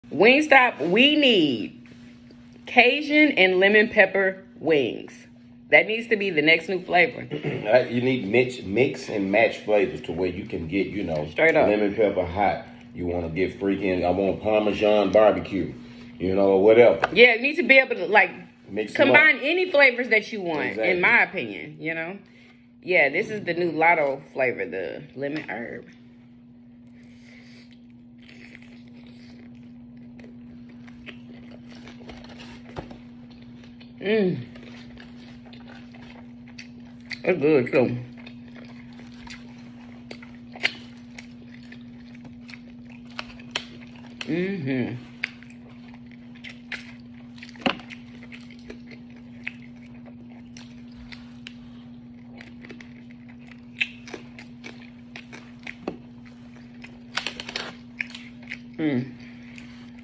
Wingstop, we need Cajun and lemon pepper wings. That needs to be the next new flavor. You need mix and match flavors to where you can get, you know, straight up lemon pepper hot. You want to get freaking, I want Parmesan barbecue, you know, or whatever. Yeah, you need to be able to, like, mix combine any flavors that you want, exactly. In my opinion, you know. Yeah, this is the new Lotto flavor, the lemon herb. That's good too. Mm-hmm.